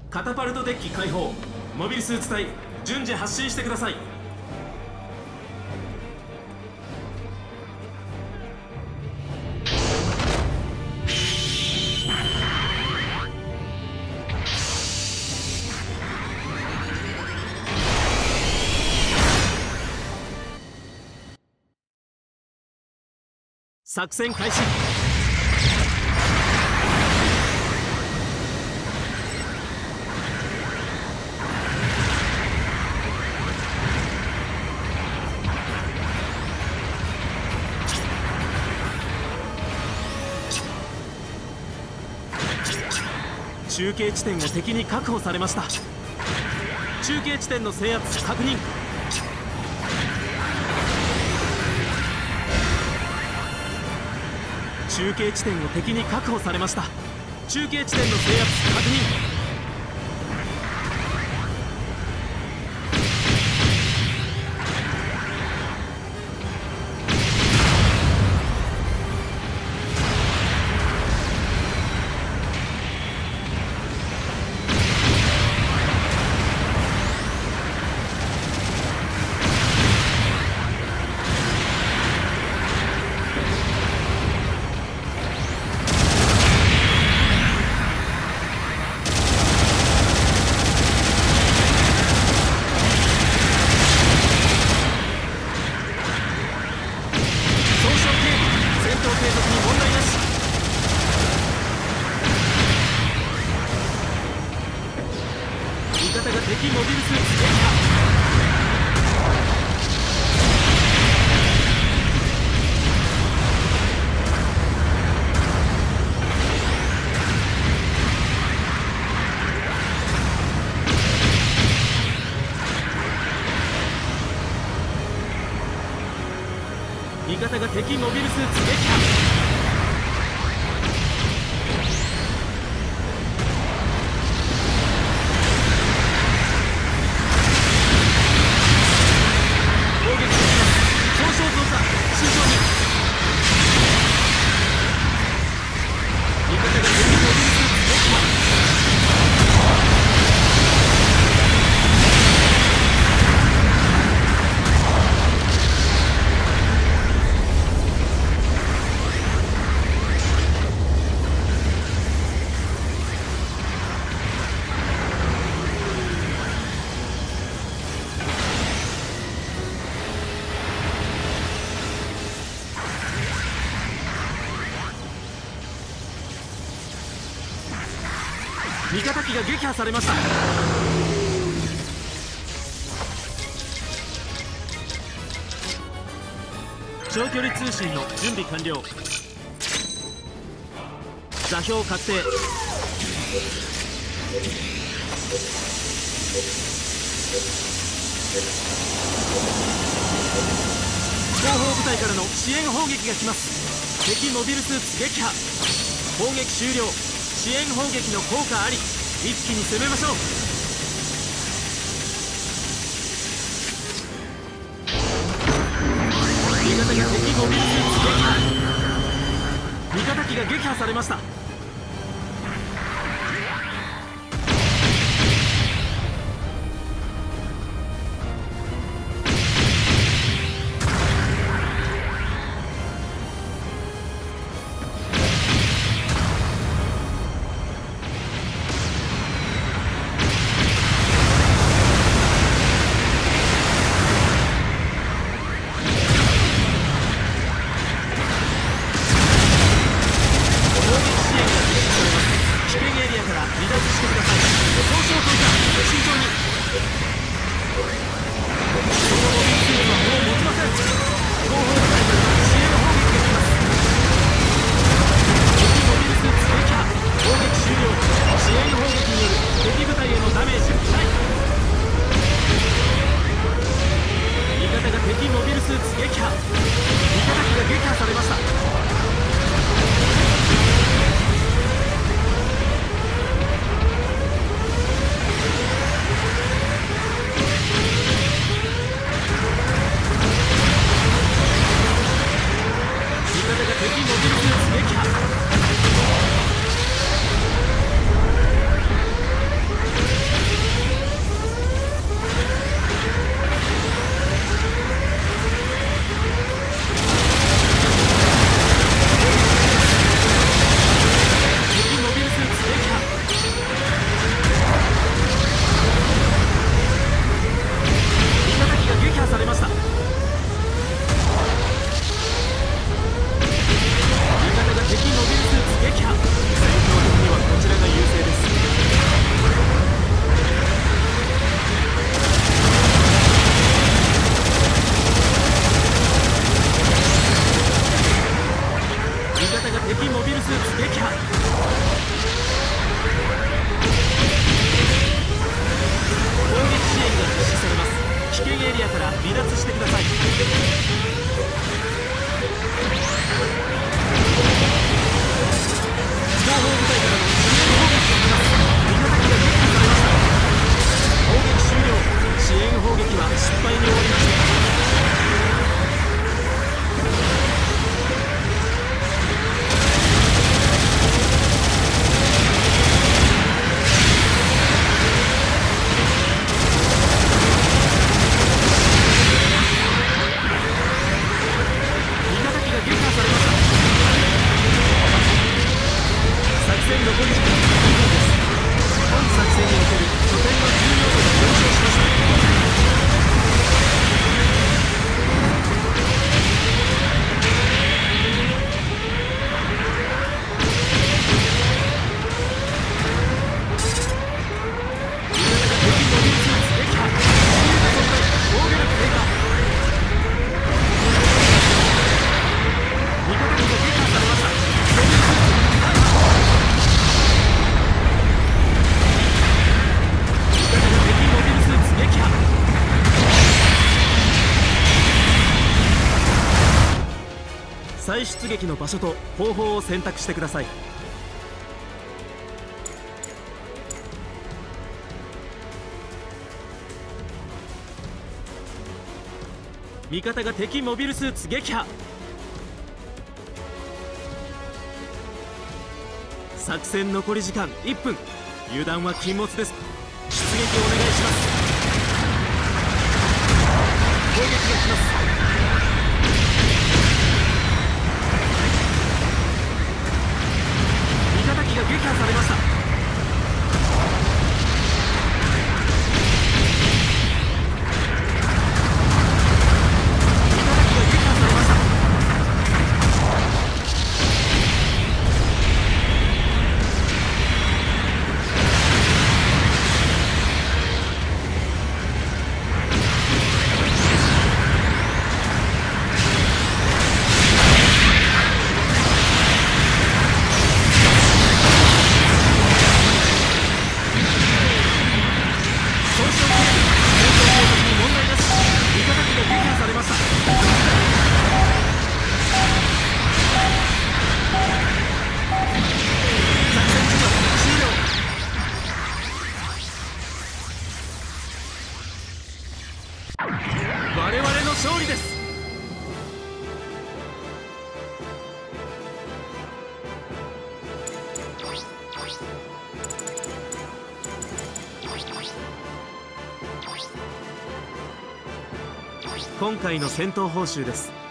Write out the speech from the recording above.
カタパルトデッキ開放。モビルスーツ隊順次発進してください。作戦開始。中継地点を敵に確保されました。中継地点の制圧確認。中継地点を敵に確保されました。中継地点の制圧確認。味方が敵モビルスーツ撃破。攻撃します。上昇増加慎重に。味方が敵モビルスーツ撃破。味方機が撃破されました。長距離通信の準備完了。座標確定。後方部隊からの支援砲撃が来ます。敵モビルスーツ撃破。砲撃終了。支援砲撃の効果あり。一気に攻めましょう。味方が敵モビルスーツ撃破。味方機が撃破されました。攻撃支本作戦における拠点の重要度が上昇しました。再出撃の場所と方法を選択してください。味方が敵モビルスーツ撃破。作戦残り時間1分。油断は禁物です。出撃お願いします。攻撃が来ます。撃破されました。我々の勝利です。今回の戦闘報酬です。